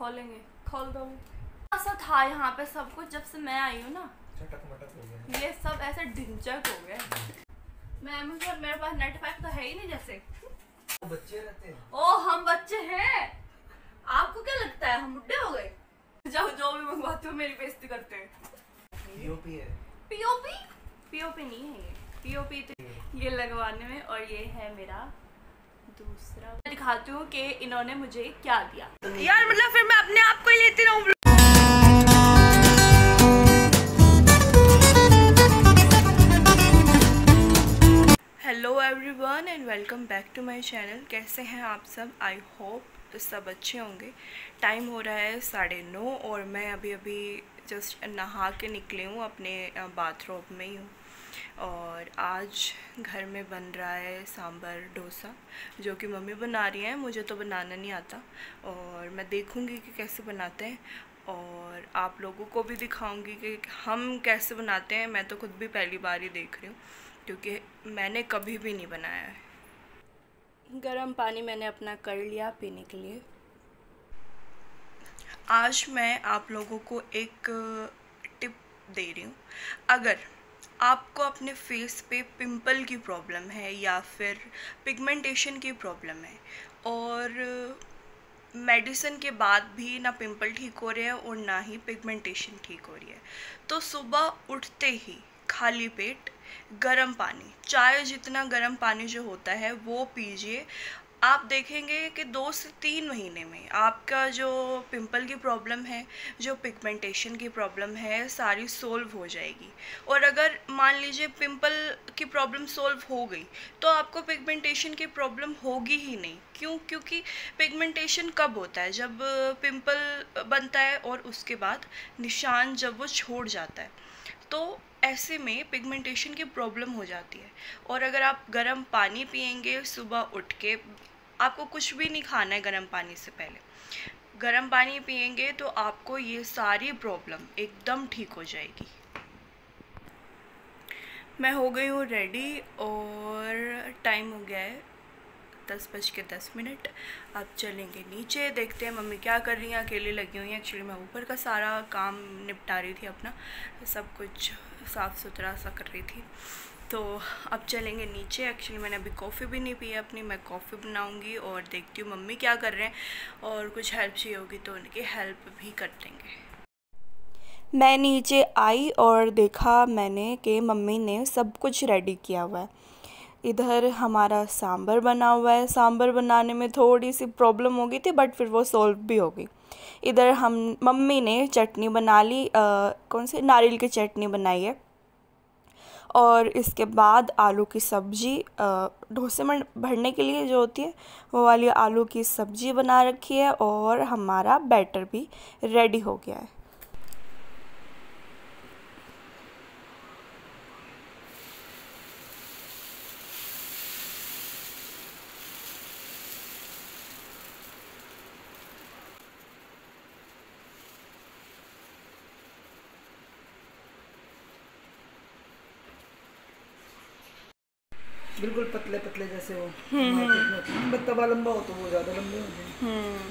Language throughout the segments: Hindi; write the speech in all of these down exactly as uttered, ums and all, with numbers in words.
खोलेंगे, खोल दो। ऐसा था यहाँ पे सब कुछ जब से मैं आई हूँ ना, चटक मटक हो गया। ये सब ऐसे ढिंचक हो गया। मैं मुझे मेरे पास नेट पैक तो है ही नहीं जैसे। बच्चे रहते हैं। ओ हम बच्चे हैं, आपको क्या लगता है हम बुढ़े हो गए? जाओ जो भी मंगवाते हो मेरी बेइज्जती करते हैं। पीओपी है। पीओपी? पीओपी नहीं है ये, पीओपी तो ये लगवाने में। और ये है मेरा दूसरा, मैं दिखाती हूँ कि इन्होंने मुझे क्या दिया। यार मतलब फिर मैं अपने आप को ही लेती रहूँ। Hello everyone and welcome back to my channel. कैसे हैं आप सब? आई होप सब अच्छे होंगे। टाइम हो रहा है साढ़े नौ और मैं अभी अभी जस्ट नहा के निकली हूँ, अपने बाथरूम में ही हूँ। और आज घर में बन रहा है सांभर डोसा, जो कि मम्मी बना रही हैं। मुझे तो बनाना नहीं आता और मैं देखूँगी कि कैसे बनाते हैं और आप लोगों को भी दिखाऊंगी कि हम कैसे बनाते हैं। मैं तो खुद भी पहली बार ही देख रही हूँ क्योंकि मैंने कभी भी नहीं बनाया है। गर्म पानी मैंने अपना कर लिया पीने के लिए। आज मैं आप लोगों को एक टिप दे रही हूँ। अगर आपको अपने फेस पे पिंपल की प्रॉब्लम है या फिर पिगमेंटेशन की प्रॉब्लम है और मेडिसिन के बाद भी ना पिंपल ठीक हो रहे हैं और ना ही पिगमेंटेशन ठीक हो रही है, तो सुबह उठते ही खाली पेट गर्म पानी, चाय जितना गर्म पानी जो होता है वो पीजिए। आप देखेंगे कि दो से तीन महीने में आपका जो पिंपल की प्रॉब्लम है, जो पिगमेंटेशन की प्रॉब्लम है, सारी सोल्व हो जाएगी। और अगर मान लीजिए पिंपल की प्रॉब्लम सोल्व हो गई तो आपको पिगमेंटेशन की प्रॉब्लम होगी ही नहीं। क्यों? क्योंकि पिगमेंटेशन कब होता है? जब पिंपल बनता है और उसके बाद निशान जब वो छोड़ जाता है, तो ऐसे में पिगमेंटेशन की प्रॉब्लम हो जाती है। और अगर आप गर्म पानी पिएंगे सुबह उठ के, आपको कुछ भी नहीं खाना है गर्म पानी से पहले, गर्म पानी पिएंगे तो आपको ये सारी प्रॉब्लम एकदम ठीक हो जाएगी। मैं हो गई हूँ रेडी और टाइम हो गया है दस बज के दस मिनट। अब चलेंगे नीचे, देखते हैं मम्मी क्या कर रही हैं। अकेली लगी हुई हैं। एक्चुअली मैं ऊपर का सारा काम निपटा रही थी, अपना सब कुछ साफ़ सुथरा सा कर रही थी। तो अब चलेंगे नीचे। एक्चुअली मैंने अभी कॉफ़ी भी नहीं पी है अपनी, मैं कॉफ़ी बनाऊंगी और देखती हूँ मम्मी क्या कर रहे हैं और कुछ हेल्प चाहिए होगी तो उनकी हेल्प भी कर देंगे। मैं नीचे आई और देखा मैंने कि मम्मी ने सब कुछ रेडी किया हुआ है। इधर हमारा सांभर बना हुआ है। सांभर बनाने में थोड़ी सी प्रॉब्लम हो गई थी बट फिर वो सॉल्व भी हो गई। इधर हम मम्मी ने चटनी बना ली, आ, कौन सी नारियल की चटनी बनाई है। और इसके बाद आलू की सब्ज़ी, डोसे में भरने के लिए जो होती है वो वाली आलू की सब्ज़ी बना रखी है। और हमारा बैटर भी रेडी हो गया है। बिल्कुल पतले पतले जैसे हो, तवा लंबा हो तो वो ज्यादा लंबे हो जाए।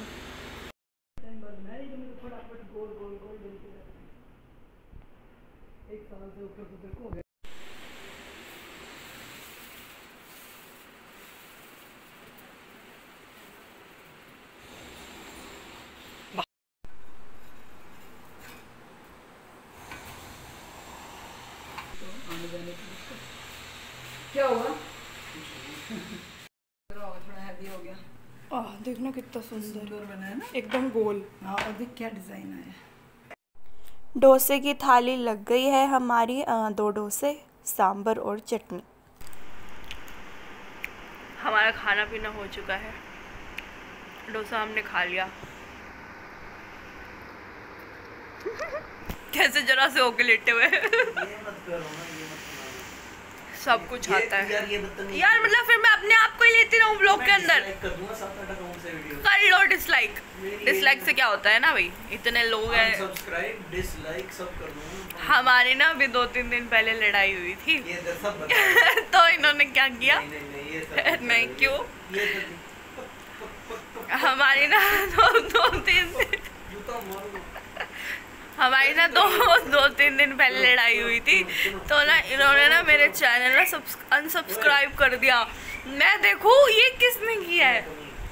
गोल गोल गोल एक साल से ऊपर तो देखो हो गया। आने जाने की क्या हुआ? थोड़ा हैवी हो गया। आह देखना कितना सुंदर बना है ना, एकदम गोल। हाँ और देख क्या डिज़ाइन आया। डोसे की थाली लग गई है हमारी, दो डोसे, सांभर और चटनी। हमारा खाना पीना हो चुका है, डोसा हमने खा लिया। कैसे जरा से होके लेटे हुए। ये मत करो ना, ये मत सब कुछ आता है यार, ये यार मतलब फिर मैं अपने आप को ही लेती रहूँ ब्लॉग के अंदर। कर दूंगा सात आठ अकाउंट से वीडियो। कर लो डिसलाइक, डिसलाइक से क्या होता है ना भाई, इतने लोग हैं। सब्सक्राइब डिसलाइक सब कर दूंगा। हमारी ना अभी दो तीन दिन पहले लड़ाई हुई थी। ये सब तो इन्होंने क्या किया? नहीं नहीं, ये सब नहीं क्यों? ये हमारी ना दो दो तीन हमारी ना दो दो तीन दिन पहले लड़ाई हुई थी, तो ना इन्होंने ना मेरे चैनल ना अनसब्सक्राइब कर दिया। मैं देखूँ ये किसने किया है।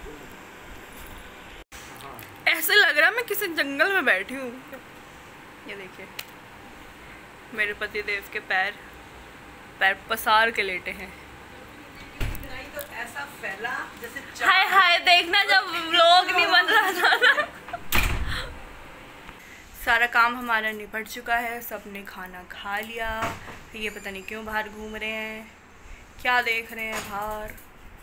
ऐसे लग रहा है मैं किसी जंगल में बैठी हूँ। ये देखिए मेरे पति देव के पैर पैर पसार के लेटे हैं। तो ऐसा फैला जैसे हाय हाय देखना जब व्लॉग नहीं बन रहा था ना। सारा काम हमारा निपट चुका है, सबने खाना खा लिया। ये पता नहीं क्यों बाहर घूम रहे हैं, क्या देख रहे हैं बाहर।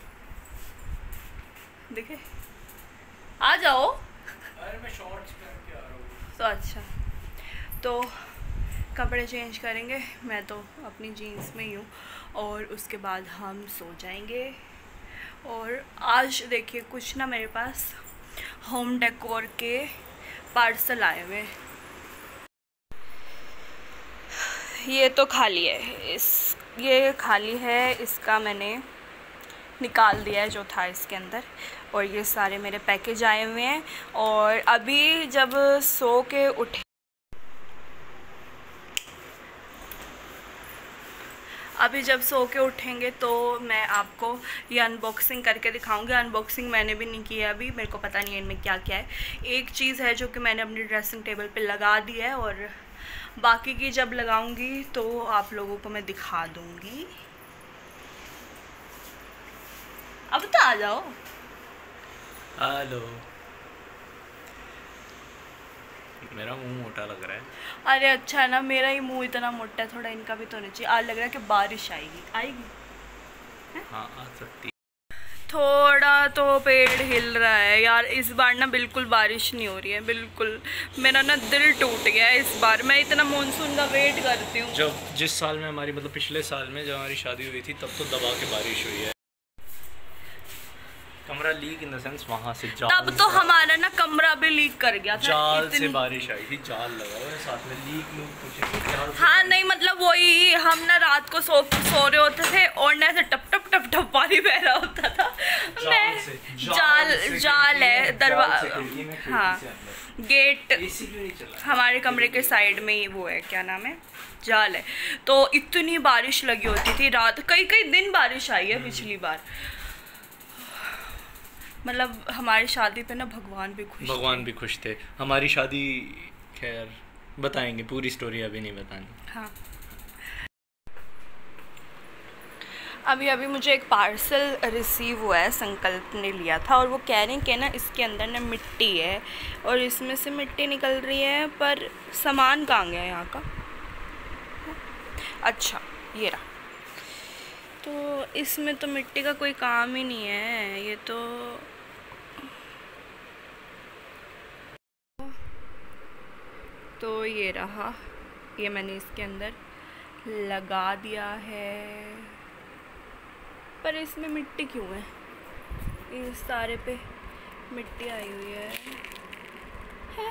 देखे आ जाओ। अरे मैं शॉर्ट्स पहन के आ रहा हूँ। तो अच्छा तो कपड़े चेंज करेंगे, मैं तो अपनी जीन्स में ही हूँ, और उसके बाद हम सो जाएंगे। और आज देखिए कुछ ना मेरे पास होम डेकोर के पार्सल आए हुए। ये तो खाली है, इस ये खाली है, इसका मैंने निकाल दिया है जो था इसके अंदर। और ये सारे मेरे पैकेज आए हुए हैं। और अभी जब सो के उठे अभी जब सो के उठेंगे तो मैं आपको ये अनबॉक्सिंग करके दिखाऊंगी। अनबॉक्सिंग मैंने भी नहीं किया अभी, मेरे को पता नहीं है इनमें क्या क्या है। एक चीज़ है जो कि मैंने अपनी ड्रेसिंग टेबल पे लगा दी है, और बाकी की जब लगाऊंगी तो आप लोगों को मैं दिखा दूंगी। अब तो आ जाओ। हेलो, मेरा मुंह मोटा लग रहा है। अरे अच्छा है ना, मेरा ही मुंह इतना मोटा है, थोड़ा इनका भी तो होना चाहिए। आज लग रहा है कि बारिश आएगी आएगी हाँ आ सकती। थोड़ा तो पेड़ हिल रहा है यार। इस बार ना बिल्कुल बारिश नहीं हो रही है, बिल्कुल। मेरा ना दिल टूट गया है इस बार। मैं इतना मानसून का वेट करती हूँ। जब जिस साल में हमारी मतलब पिछले साल में जब हमारी शादी हुई थी तब तो दबा के बारिश हुई है। कमरा लीक इन द सेंस वहाँ से जाल तब तो हमारा ना कमरा भी लीक कर गया था। जाल से बारिश आई थी, जाल लगा हुआ है साथ में, लीक लूक कुछ। हाँ नहीं मतलब वही, हम ना रात को सो सो रहे होते थे और ना ऐसे टप टप टप टप पानी बह रहा होता था। मैं जाल जाल है दरवाजा, हाँ गेट हमारे कमरे के साइड में ही वो है, क्या नाम है, जाल है। तो इतनी बारिश लगी होती थी रात, कई कई दिन बारिश आई है पिछली बार। मतलब हमारी शादी पे ना भगवान भी खुश भगवान भी खुश थे। हमारी शादी खैर बताएंगे, पूरी स्टोरी अभी नहीं बतानी। हाँ अभी अभी मुझे एक पार्सल रिसीव हुआ है, संकल्प ने लिया था, और वो कह रहे हैं कि ना इसके अंदर ना मिट्टी है और इसमें से मिट्टी निकल रही है, पर सामान कहाँ गया यहाँ का। अच्छा ये रहा। तो इसमें तो मिट्टी का कोई काम ही नहीं है, ये तो तो ये रहा, ये मैंने इसके अंदर लगा दिया है। पर इसमें मिट्टी क्यों है, इस सारे पे मिट्टी आई हुई है, है?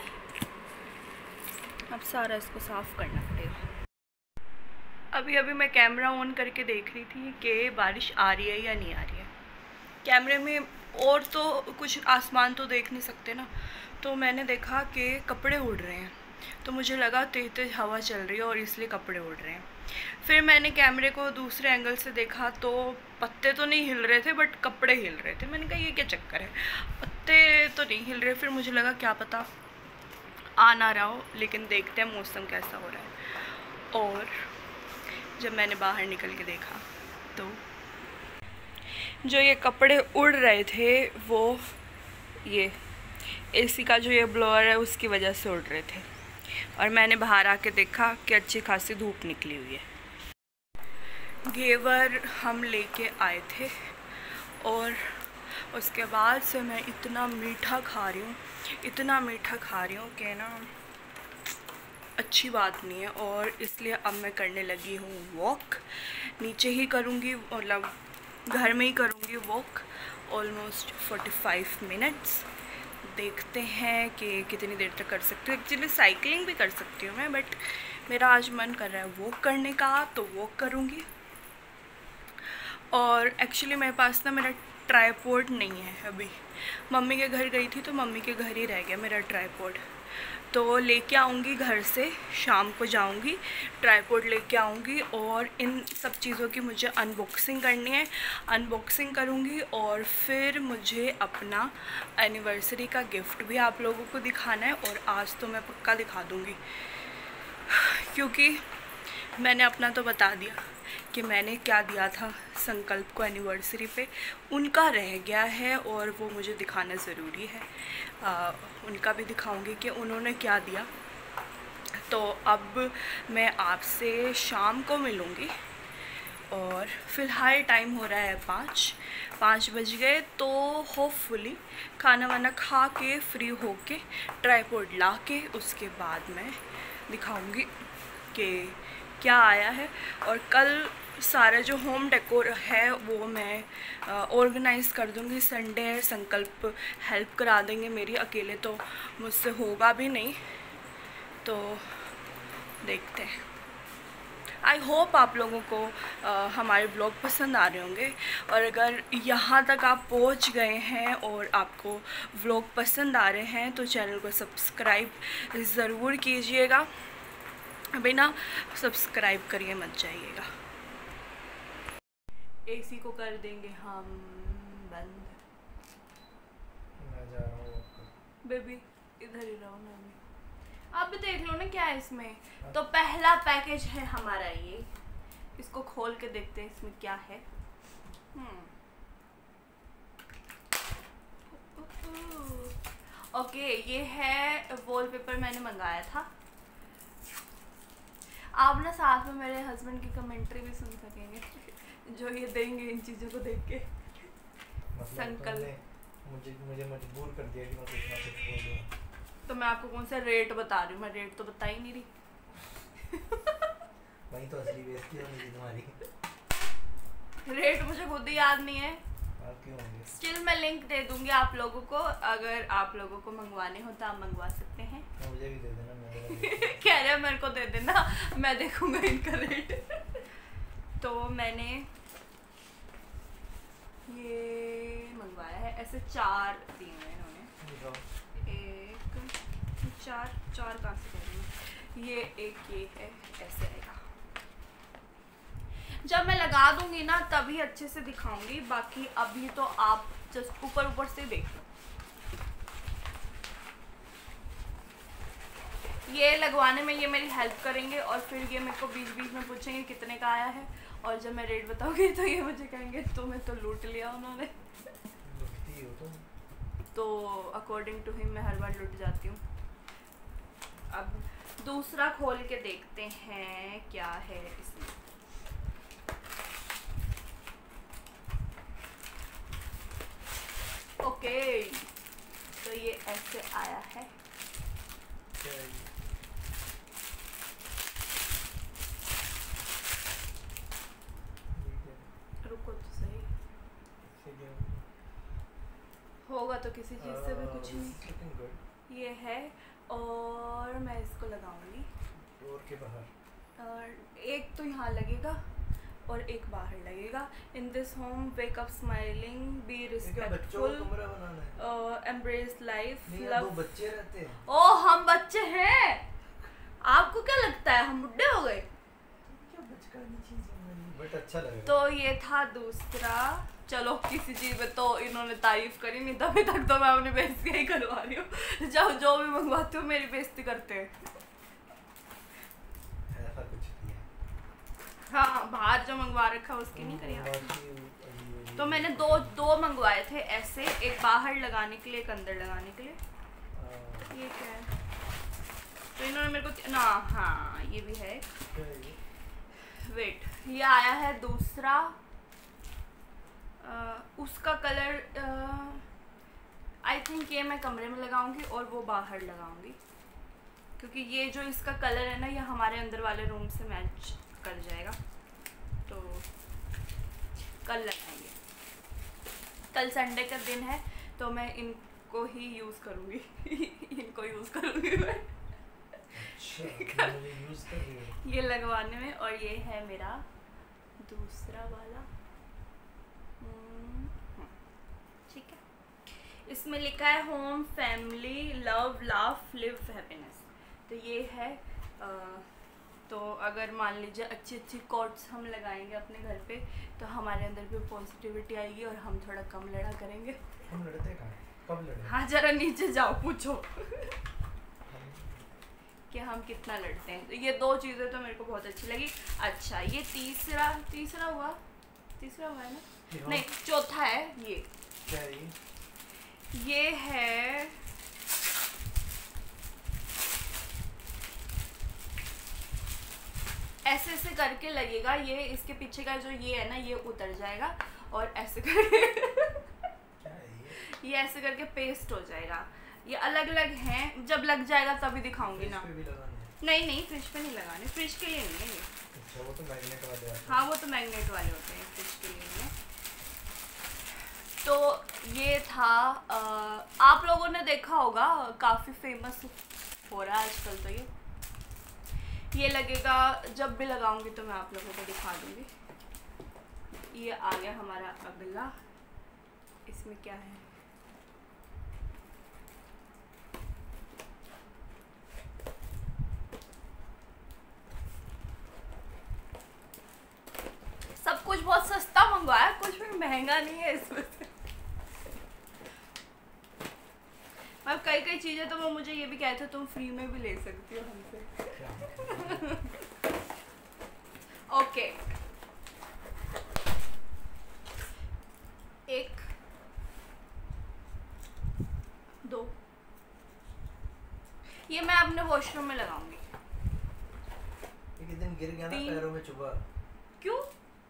अब सारा इसको साफ करना पड़ेगा। अभी अभी मैं कैमरा ऑन करके देख रही थी कि बारिश आ रही है या नहीं आ रही है। कैमरे में और तो कुछ आसमान तो देख नहीं सकते ना, तो मैंने देखा कि कपड़े उड़ रहे हैं, तो मुझे लगा तेज तेज हवा चल रही है और इसलिए कपड़े उड़ रहे हैं। फिर मैंने कैमरे को दूसरे एंगल से देखा तो पत्ते तो नहीं हिल रहे थे बट कपड़े हिल रहे थे। मैंने कहा ये क्या चक्कर है, पत्ते तो नहीं हिल रहे। फिर मुझे लगा क्या पता आ ना रहा हो, लेकिन देखते हैं मौसम कैसा हो रहा है। और जब मैंने बाहर निकल के देखा तो जो ये कपड़े उड़ रहे थे वो ये एसी का जो ये ब्लोअर है उसकी वजह से उड़ रहे थे। और मैंने बाहर आके देखा कि अच्छी खासी धूप निकली हुई है। घेवर हम लेके आए थे और उसके बाद से मैं इतना मीठा खा रही हूँ, इतना मीठा खा रही हूँ कि ना अच्छी बात नहीं है। और इसलिए अब मैं करने लगी हूँ वॉक। नीचे ही करूँगी, मतलब घर में ही करूँगी walk almost forty five minutes. देखते हैं कि कितनी देर तक कर सकती हूँ। एक्चुअली साइकिलिंग भी कर सकती हूँ मैं, बट मेरा आज मन कर रहा है वॉक करने का, तो वॉक करूँगी। और एक्चुअली मेरे पास ना मेरा ट्राईपोड नहीं है अभी। मम्मी के घर गई थी तो मम्मी के घर ही रह गया मेरा ट्राईपोड, तो लेके आऊँगी घर से, शाम को जाऊँगी ट्राईपोड लेके आऊँगी और इन सब चीज़ों की मुझे अनबॉक्सिंग करनी है। अनबॉक्सिंग करूँगी और फिर मुझे अपना एनिवर्सरी का गिफ्ट भी आप लोगों को दिखाना है, और आज तो मैं पक्का दिखा दूँगी, क्योंकि मैंने अपना तो बता दिया कि मैंने क्या दिया था संकल्प को एनिवर्सरी पे, उनका रह गया है और वो मुझे दिखाना ज़रूरी है। आ, उनका भी दिखाऊंगी कि उन्होंने क्या दिया। तो अब मैं आपसे शाम को मिलूँगी, और फ़िलहाल टाइम हो रहा है पाँच पाँच बज गए, तो होपफुली खाना वाना खा के फ्री होके ट्राईपोड ला के उसके बाद मैं दिखाऊंगी कि क्या आया है। और कल सारा जो होम डेकोर है वो मैं ऑर्गेनाइज़ कर दूंगी। संडे है, संकल्प हेल्प करा देंगे मेरी, अकेले तो मुझसे होगा भी नहीं, तो देखते हैं। आई होप आप लोगों को आ, हमारे ब्लॉग पसंद आ रहे होंगे, और अगर यहाँ तक आप पहुँच गए हैं और आपको व्लॉग पसंद आ रहे हैं तो चैनल को सब्सक्राइब ज़रूर कीजिएगा, बिना सब्सक्राइब करिए मत जाइएगा। एसी को कर देंगे हम बंद। मैं जा रहा हूँ। बेबी इधर ही रहो, मैं भी आप भी देख लो ना क्या है इसमें। तो पहला पैकेज है हमारा ये, इसको खोल के देखते हैं इसमें क्या है। हम्म ओके, ये है वॉलपेपर मैंने मंगाया था। आप ना साथ में मेरे हस्बैंड की कमेंट्री भी सुन सकेंगे जो ये देंगे इन चीज़ों को देख के। संकल्प मुझे मुझे मजबूर कर दिया कि मैं कुछ ना कुछ बोल दूँ। तो मैं आपको कौन सा रेट बता रही हूँ, मैं रेट तो बता ही नहीं रही। वही तो असली बेइज्जती होनी थी तुम्हारी। रेट मुझे खुद ही याद नहीं है। आप क्यों होंगे? स्टिल मैं लिंक दे दूंगी आप लोगों को, अगर आप लोगों को मंगवाने हो तो आप मंगवा सकते हैं। मुझे भी दे देना। कह रहे मेरे को दे देना, मैं देखूंगा इनका रेट। तो मैंने ये मंगवाया है, ऐसे चार दिए हैं इन्होंने, एक चार चार कहाँ से करेंगे, ये एक ये है, ऐसे आएगा। जब मैं लगा दूंगी ना तभी अच्छे से दिखाऊंगी, बाकी अभी तो आप जस्ट ऊपर ऊपर से देख लो। ये लगवाने में ये मेरी हेल्प करेंगे, और फिर ये मेरे को बीच बीच में पूछेंगे कितने का आया है, और जब मैं रेट बताऊंगी तो ये मुझे कहेंगे तुम्हें तो लूट लिया उन्होंने। हो तुम। तो अकॉर्डिंग टू हिम मैं हर बार लुट जाती हूँ। अब दूसरा खोल के देखते हैं क्या है इसमें। ओके, तो ये ऐसे आया है। रुको तो सही, होगा तो किसी चीज़ से भी कुछ नहीं। ये है, और मैं इसको लगाऊंगी डोर के बाहर, और एक तो यहाँ लगेगा और एक बाहर लगेगा। In this home wake up smiling, be respectful, embrace life, love. बच्चे रहते हैं। ओ हम बच्चे हैं, आपको क्या लगता है हम बुढ़े हो गए? बट अच्छा लग रहा है। तो ये था दूसरा। चलो किसी चीज़ में तो इन्होंने तारीफ करी नहीं, तभी तक तो मैं अपनी बेइज्जती ही करवा रही हूँ। जब जो भी मंगवाती हूँ मेरी बेइज्जती करते हैं। ऐसा कुछ नहीं है। हाँ, बाहर जो मंगवा रखा उसकी नहीं करी आपने। तो मैंने दो दो मंगवाए थे ऐसे, एक बाहर लगाने के लिए, एक अंदर लगाने के लिए। ये क्या है? तो इन्होंने मेरे को ना, हाँ ये भी है। वेट, ये आया है दूसरा। आ, उसका कलर आई थिंक ये मैं कमरे में लगाऊंगी और वो बाहर लगाऊंगी, क्योंकि ये जो इसका कलर है ना ये हमारे अंदर वाले रूम से मैच कर जाएगा। तो कल लगाएंगे, कल संडे का दिन है तो मैं इनको ही यूज़ करूँगी। इनको यूज़ करूँगी मैं। अच्छा, यूज़ कर रही हो? ये लगवाने में। और ये है मेरा दूसरा वाला, इसमें लिखा है home, family, love, laugh, live, happiness. तो ये है आ, तो अगर मान लीजिए अच्छी अच्छी कोट्स हम लगाएंगे अपने घर पे तो हमारे अंदर भी पॉजिटिविटी आएगी और हम थोड़ा कम लड़ा करेंगे। हम लड़ते कहाँ? कब लड़े? हाँ जरा नीचे जाओ पूछो कि हम कितना लड़ते हैं। तो ये दो चीज़ें तो मेरे को बहुत अच्छी लगी। अच्छा ये तीसरा तीसरा हुआ तीसरा हुआ है ना? नहीं चौथा है ये। क्या है ये? ये है ऐसे ऐसे करके लगेगा, ये इसके पीछे का जो ये है ना ये उतर जाएगा और ऐसे करके क्या है ये? ये ऐसे करके पेस्ट हो जाएगा। ये अलग अलग हैं, जब लग जाएगा तभी दिखाऊंगी ना। पे भी लगाने हैं? नहीं नहीं फ्रिज पे नहीं लगाने, फ्रिज के लिए नहीं है ये। अच्छा वो तो मैग्नेट वाले आते हैं। हाँ वो तो मैग्नेट वाले होते हैं, फ्रिज के लिए नहीं है। तो ये था आ, आप लोगों ने देखा होगा काफ़ी फेमस हो रहा है आजकल। तो ये ये लगेगा, जब भी लगाऊंगी तो मैं आप लोगों को दिखा दूंगी। ये आ गया हमारा अगला। इसमें क्या है? सब कुछ बहुत सस्ता मंगवाया, कुछ भी महंगा नहीं है इसमें से। अब कई कई चीजें तो वो मुझे ये भी कहते तुम फ्री में भी ले सकती हो हमसे। ओके एक दो, ये मैं अपने वॉशरूम में लगाऊंगी। एक दिन गिर गया ना पैरों में चुभा। क्यों?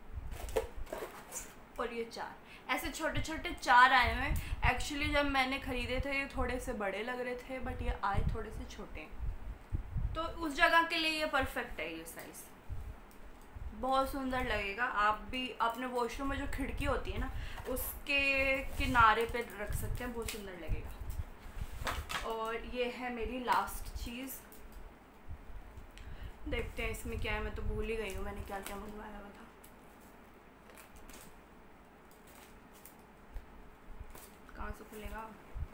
और ये चार ऐसे छोटे छोटे चार आए हुए हैं। एक्चुअली जब मैंने खरीदे थे ये थोड़े से बड़े लग रहे थे बट ये आए थोड़े से छोटे, तो उस जगह के लिए ये परफेक्ट है। ये साइज बहुत सुंदर लगेगा। आप भी अपने वॉशरूम में जो खिड़की होती है ना उसके किनारे पे रख सकते हैं, बहुत सुंदर लगेगा। और ये है मेरी लास्ट चीज़, देखते हैं इसमें क्या है। मैं तो भूल ही गई हूँ मैंने क्या क्या मंगवाया हुआ था। कहाँ से खुलेगा?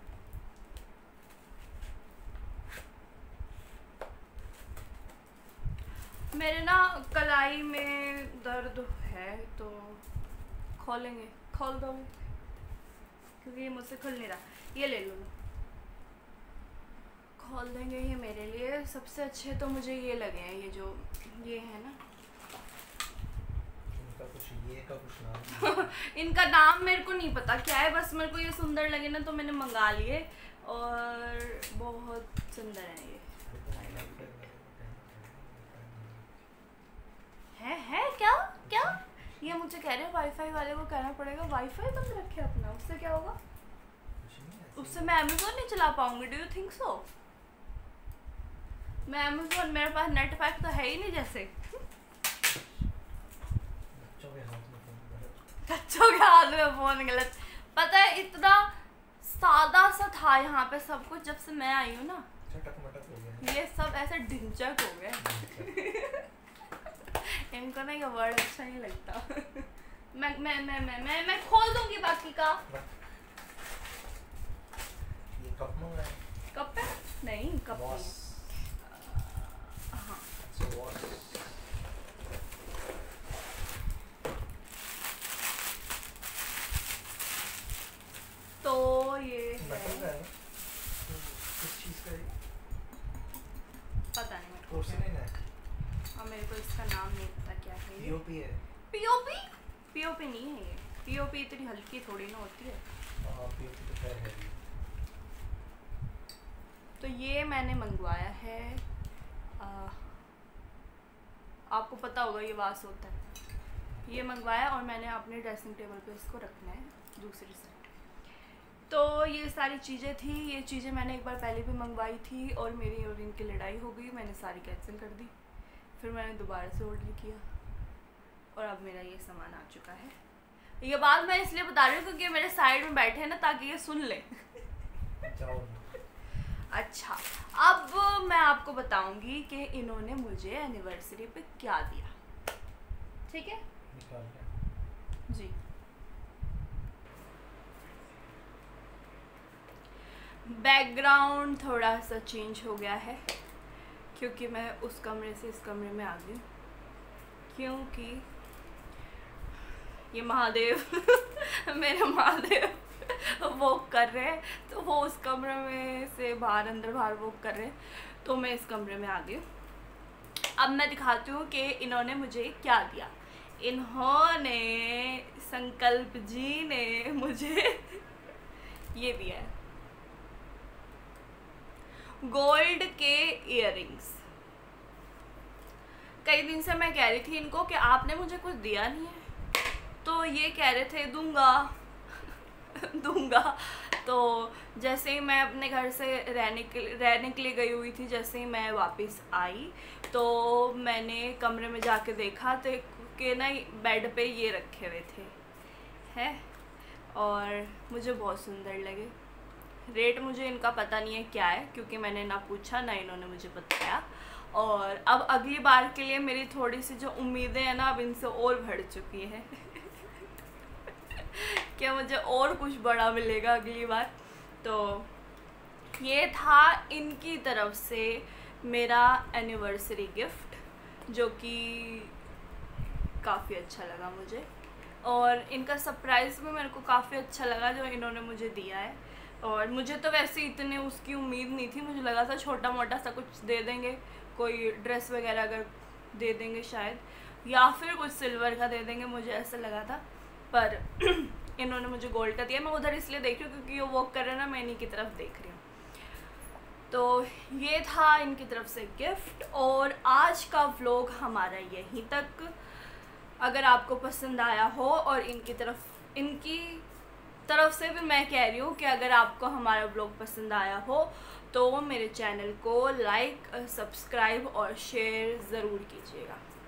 मेरे ना कलाई में दर्द है तो खोलेंगे, खोल दो क्योंकि ये मुझसे खुल नहीं रहा। ये ले लो, खोल देंगे। ये मेरे लिए सबसे अच्छे तो मुझे ये लगे हैं, ये जो ये है ना इनका कुछ ये का कुछ नाम इनका नाम मेरे को नहीं पता क्या है, बस मेरे को ये सुंदर लगे ना तो मैंने मंगा लिए और बहुत सुंदर है ये। है है क्या क्या ये मुझे कह रहे हैं वाईफाई वाले को कहना पड़ेगा वाईफाई बंद रखे अपना, उससे क्या होगा? उससे मैं अमेज़ोन नहीं चला पाऊंगी। Do you think so? मैं अमेज़ोन, मेरे पास नेट पैक तो है ही नहीं। जैसे बच्चों के हाथ में फोन गलत। पता है इतना सादा सा था यहाँ पे सब कुछ, जब से मैं आई हूँ ना ये सब ऐसे ढिंचक हो गए। इनको ना ये वर्ड अच्छा नहीं लगता। मैं मैं मैं मैं मैं मैं खोल दूंगी बाकी का। ये कप मंगाया? कप है? नहीं कप नहीं। हाँ तो ये है। किस चीज़ का है? पता नहीं मेरे को। पोर्सिलेन है? और मेरे को इसका नाम नहीं पता क्या है। पीओपी है? पीओपी? पीओपी नहीं है ये। पीओपी इतनी हल्की थोड़ी ना होती है। हाँ पीओपी तो खैर है। तो ये मैंने मंगवाया है। आ, आपको पता होगा ये वास होता है। ये मंगवाया और मैंने अपने ड्रेसिंग टेबल पे इसको रखना है दूसरी साइड। तो ये सारी चीज़ें थी। ये चीज़ें मैंने एक बार पहले भी मंगवाई थी और मेरी और इनकी लड़ाई हो गई, मैंने सारी कैंसिल कर दी। फिर मैंने दोबारा से ऑर्डर किया और अब मेरा ये सामान आ चुका है। ये बात मैं इसलिए बता रही हूँ क्योंकि मेरे साइड में बैठे हैं ना ताकि ये सुन ले। अच्छा अब मैं आपको बताऊंगी कि इन्होंने मुझे एनिवर्सरी पे क्या दिया। ठीक है जी। बैकग्राउंड थोड़ा सा चेंज हो गया है क्योंकि मैं उस कमरे से इस कमरे में आ गई, क्योंकि ये महादेव मेरे महादेव वॉक कर रहे हैं, तो वो उस कमरे में से बाहर अंदर बाहर वॉक कर रहे हैं, तो मैं इस कमरे में आ गई। अब मैं दिखाती हूँ कि इन्होंने मुझे क्या दिया। इन्होंने, संकल्प जी ने मुझे ये दिया है, गोल्ड के इयररिंग्स। कई दिन से मैं कह रही थी इनको कि आपने मुझे कुछ दिया नहीं है, तो ये कह रहे थे दूंगा दूंगा। तो जैसे ही मैं अपने घर से रहने के रहने के लिए गई हुई थी, जैसे ही मैं वापस आई तो मैंने कमरे में जाके देखा तो कि ना बेड पे ये रखे हुए थे हैं, और मुझे बहुत सुंदर लगे। रेट मुझे इनका पता नहीं है क्या है, क्योंकि मैंने ना पूछा ना इन्होंने मुझे बताया। और अब अगली बार के लिए मेरी थोड़ी सी जो उम्मीदें हैं ना, अब इनसे और बढ़ चुकी है क्या मुझे और कुछ बड़ा मिलेगा अगली बार। तो ये था इनकी तरफ से मेरा एनिवर्सरी गिफ्ट, जो कि काफ़ी अच्छा लगा मुझे, और इनका सरप्राइज़ भी मेरे को काफ़ी अच्छा लगा जो इन्होंने मुझे दिया है। और मुझे तो वैसे इतने उसकी उम्मीद नहीं थी, मुझे लगा था छोटा मोटा सा कुछ दे देंगे, कोई ड्रेस वगैरह अगर दे देंगे शायद, या फिर कुछ सिल्वर का दे देंगे, मुझे ऐसा लगा था। पर इन्होंने मुझे गोल्ड का दिया। मैं उधर इसलिए देख रही हूँ क्योंकि वो वॉक कर रहे हैं ना, मैं इन्हीं की तरफ देख रही हूँ। तो ये था इनकी तरफ से गिफ्ट, और आज का व्लॉग हमारा यहीं तक। अगर आपको पसंद आया हो, और इनकी तरफ इनकी तरफ से भी मैं कह रही हूँ कि अगर आपको हमारा व्लॉग पसंद आया हो तो मेरे चैनल को लाइक, सब्सक्राइब और शेयर ज़रूर कीजिएगा।